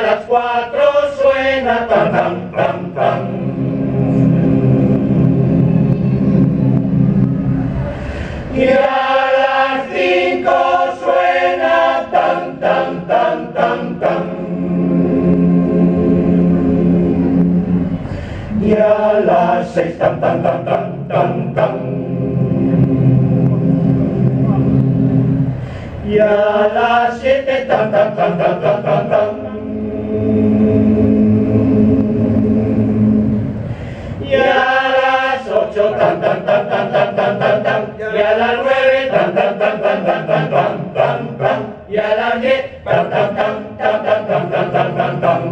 las 4 suena tan tan tan tan. Y a las 5 suena tan tan tan tan tan. Y a las 6 tan tan tan tan tan tan. Y a las 7 tan tan tan tan tan tan tan. Y a las 8 tan tan tan tan tan tan tan tan. Y a las 9 tan tan tan tan tan tan tan tan tan. Y a las 10 tan tan tan tan tan tan tan tan tan tan.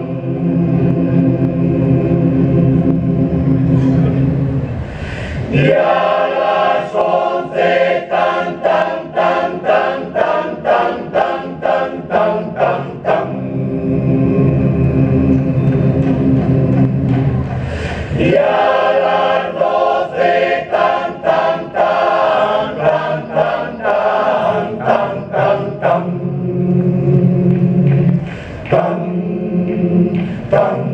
Y a las 11 tan tan tan tan tan tan tan tan tan tan tan. Y a las 12 tan tan tan tan tan tan tan tan tan tan tan.